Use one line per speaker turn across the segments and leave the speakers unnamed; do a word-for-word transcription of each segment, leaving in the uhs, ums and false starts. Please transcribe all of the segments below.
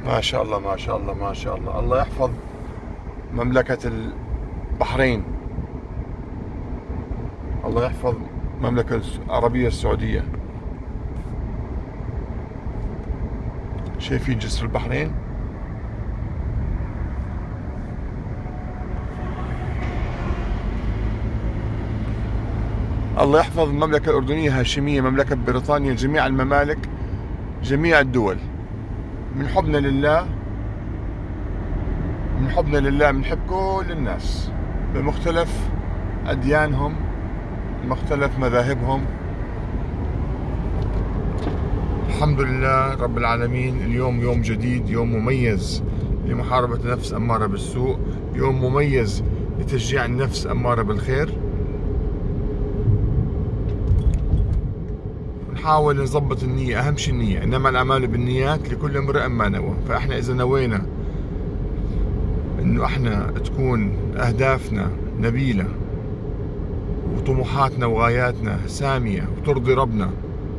ما شاء الله ما شاء الله ما شاء الله. الله يحفظ مملكة البحرين، الله يحفظ المملكة العربية السعودية. شايفين جسر البحرين؟ الله يحفظ المملكة الأردنية الهاشمية، مملكة بريطانيا، جميع الممالك، جميع الدول. من حبنا لله، من حبنا لله بنحب كل الناس بمختلف أديانهم، مختلف مذاهبهم. الحمد لله رب العالمين. اليوم يوم جديد، يوم مميز لمحاربة النفس أمارة بالسوء، يوم مميز لتشجيع النفس أمارة بالخير. نحاول نظبط النية، أهم شيء النية، إنما الأعمال بالنيات لكل امرئ ما نوى. فإحنا إذا نوينا إنه إحنا تكون أهدافنا نبيلة وطموحاتنا وغاياتنا سامية وترضي ربنا،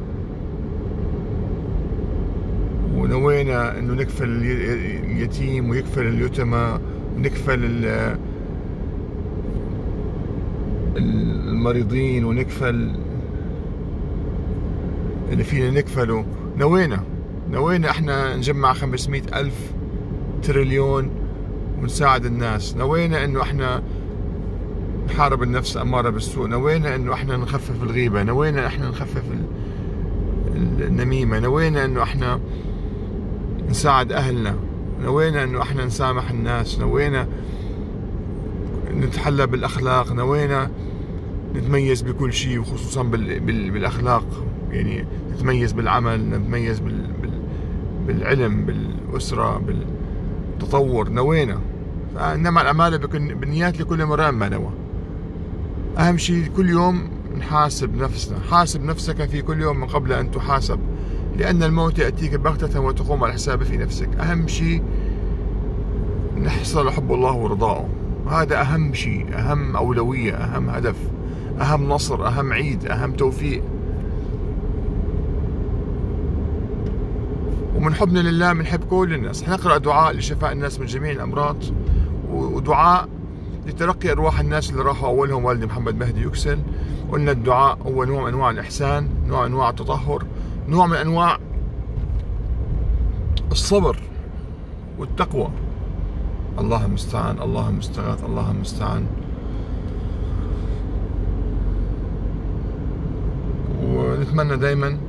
ونوينا إنه نكفل اليتيم ويكفل اليتامى ونكفل المريضين ونكفل اللي فينا نكفله، نوينا نوينا احنا نجمع خمسمئة ألف تريليون ونساعد الناس، نوينا انه احنا نحارب النفس أمارة بالسوء، نوينا انه احنا نخفف الغيبة، نوينا احنا نخفف النميمة، نوينا انه احنا نساعد اهلنا، نوينا انه احنا نسامح الناس، نوينا نتحلى بالاخلاق، نوينا نتميز بكل شيء وخصوصا بالاخلاق، يعني نتميز بالعمل، نتميز بالعلم، بالأسرة، بالتطور، نوينا. فإنما الأعمال بالنيات لكل امرئ ما نوى. أهم شيء كل يوم نحاسب نفسنا، حاسب نفسك في كل يوم من قبل أن تحاسب، لأن الموت يأتيك بغتة وتقوم على الحساب في نفسك. أهم شيء نحصل حب الله ورضاه، هذا أهم شيء، أهم أولوية، أهم هدف، أهم نصر، أهم عيد، أهم توفيق. ومن حبنا لله بنحب كل الناس. حنقرأ دعاء لشفاء الناس من جميع الأمراض، ودعاء لترقي أرواح الناس اللي راحوا أولهم والدي محمد مهدي يكسل. قلنا الدعاء هو نوع من أنواع الإحسان، نوع من أنواع التطهر، نوع من أنواع الصبر والتقوى. الله المستعان، الله المستغاث، الله المستعان. ونتمنى دايما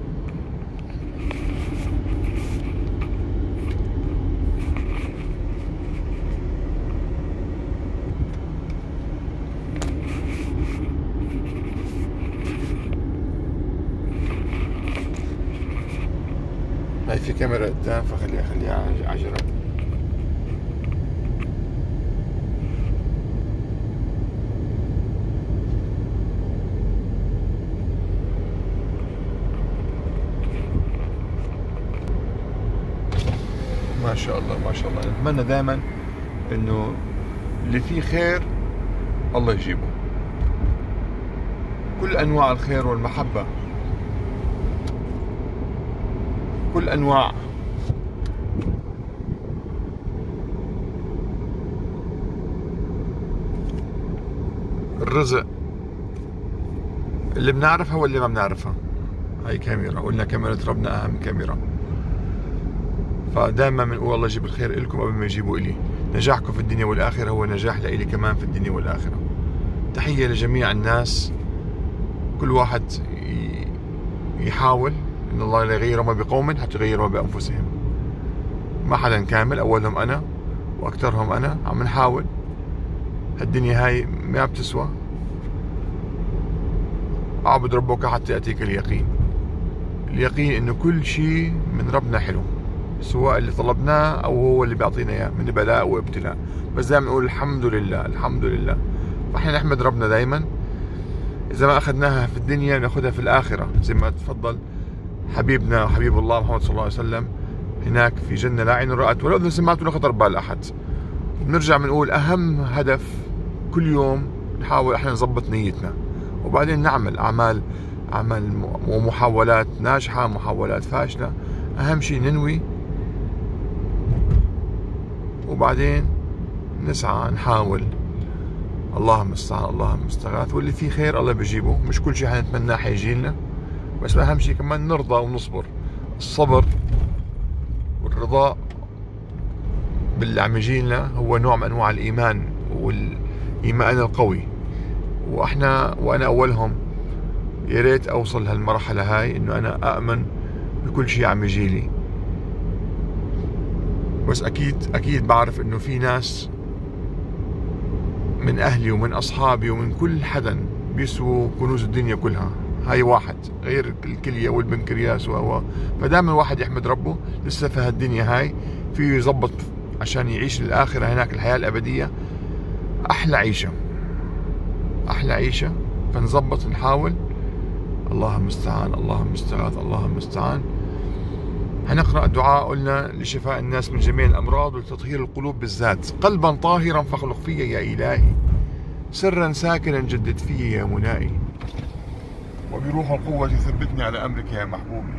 هاي في كاميرا قدام، فخليها خليها عجلة. ما شاء الله ما شاء الله. نتمنى دائما انه اللي فيه خير الله يجيبه، كل انواع الخير والمحبة، كل انواع الرزق اللي بنعرفها واللي ما بنعرفها. هاي كاميرا، قلنا كاميرا ربنا اهم كاميرا. فدائما بنقول الله يجيب الخير لكم قبل ما يجيبوا إلي. نجاحكم في الدنيا والآخرة هو نجاح لإلي كمان في الدنيا والآخرة. تحية لجميع الناس، كل واحد يحاول إن الله لا يغير ما بقوم حتى يغيروا ما بأنفسهم. ما حدا كامل، أولهم أنا وأكثرهم أنا. عم نحاول، الدنيا هاي ما بتسوى. اعبد ربك حتى يأتيك اليقين. اليقين إنه كل شيء من ربنا حلو، سواء اللي طلبناه أو هو اللي بيعطينا إياه من بلاء وابتلاء. بس دائما نقول الحمد لله الحمد لله. فإحنا نحمد ربنا دائما. إذا ما أخذناها في الدنيا نأخذها في الآخرة، زي ما تفضل حبيبنا وحبيب الله محمد صلى الله عليه وسلم هناك في جنة لا عين رأت ولا أذن سمعت ولا خطر بال أحد. بنرجع بنقول أهم هدف كل يوم نحاول إحنا نظبط نيتنا، وبعدين نعمل أعمال أعمال ومحاولات ناجحة، محاولات فاشلة. أهم شيء ننوي وبعدين نسعى نحاول. الله المستعان الله المستغاث، واللي فيه خير الله بيجيبه. مش كل شيء حنتمناه حيجي لنا، بس أهم شيء كمان نرضى ونصبر. الصبر والرضا باللي عم يجي لنا هو نوع من أنواع الإيمان، والإيمان القوي. وإحنا وأنا أولهم يا ريت أوصل هالمرحلة هاي، إنه أنا أؤمن بكل شيء عم يجي لي. بس أكيد أكيد بعرف إنه في ناس من أهلي ومن أصحابي ومن كل حدا بيسووا كنوز الدنيا كلها. هاي واحد غير الكلية والبنكرياس و فدائما الواحد يحمد ربه لسه في هالدنيا هاي فيه يزبط عشان يعيش للآخرة هناك، الحياة الأبدية أحلى عيشة أحلى عيشة. فنزبط نحاول. الله المستعان الله المستغاث الله المستعان. هنقرأ دعاء قلنا لشفاء الناس من جميع الأمراض ولتطهير القلوب بالذات. قلبا طاهرا فاخلق فيه يا إلهي، سرا ساكنا جدد فيه يا منائي، وبروح القوة ثبتني على أمرك يا محبوبي،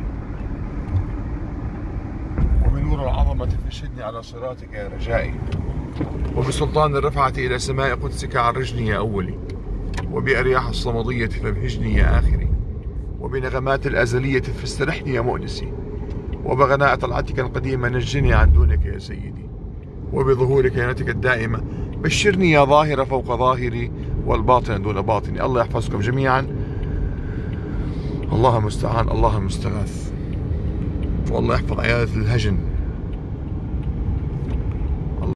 وبنور العظمة فشدني على صراطك يا رجائي، وبسلطان الرفعة إلى سماء قدسك عرجني يا أولي، وبأرياح الصمدية فابهجني يا آخري، وبنغمات الأزلية فاسترحني يا مؤنسي، وبغناء طلعتك القديمة نجني عن دونك يا سيدي، وبظهور كيانتك الدائمة بشرني يا ظاهر فوق ظاهري والباطن دون باطني. الله يحفظكم جميعا. الله المستعان الله المستغاث. والله يحفظ عيادة الهجن.